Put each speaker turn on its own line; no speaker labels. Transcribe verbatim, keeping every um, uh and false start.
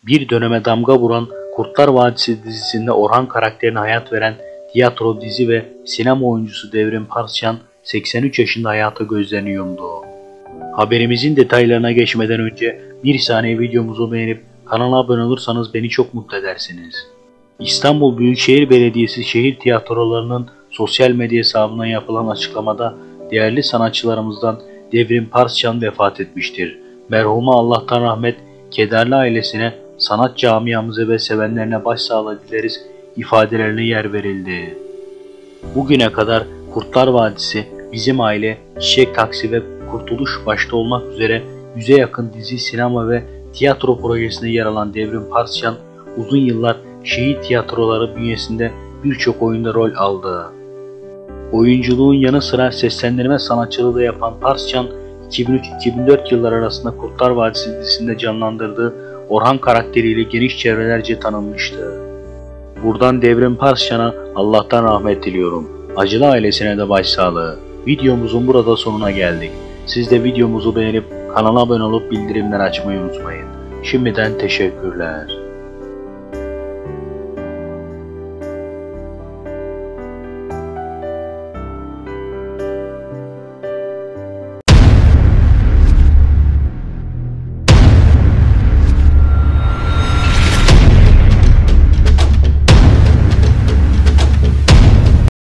Bir döneme damga vuran Kurtlar Vadisi dizisinde Orhan karakterine hayat veren tiyatro, dizi ve sinema oyuncusu Devrim Parsçan seksen üç yaşında hayata gözlerini yumdu. Haberimizin detaylarına geçmeden önce bir saniye videomuzu beğenip kanala abone olursanız beni çok mutlu edersiniz. İstanbul Büyükşehir Belediyesi şehir tiyatrolarının sosyal medya hesabından yapılan açıklamada değerli sanatçılarımızdan Devrim Parsçan vefat etmiştir. Merhuma Allah'tan rahmet, kederli ailesine, sanat camiamıza ve sevenlerine başsağlığı dileriz ifadelerine yer verildi. Bugüne kadar Kurtlar Vadisi, Bizim Aile, Çiçek Taksi ve Kurtuluş başta olmak üzere yüze yakın dizi, sinema ve tiyatro projesinde yer alan Devrim Parsçan, uzun yıllar şehir tiyatroları bünyesinde birçok oyunda rol aldı. Oyunculuğun yanı sıra seslendirme sanatçılığı da yapan Parsçan, iki bin üç iki bin dört yılları arasında Kurtlar Vadisi dizisinde canlandırdığı Orhan karakteriyle geniş çevrelerce tanınmıştı. Buradan Devrim Parsçan'a Allah'tan rahmet diliyorum. Acılı ailesine de başsağlığı. Videomuzun burada sonuna geldik. Siz de videomuzu beğenip kanala abone olup bildirimleri açmayı unutmayın. Şimdiden teşekkürler.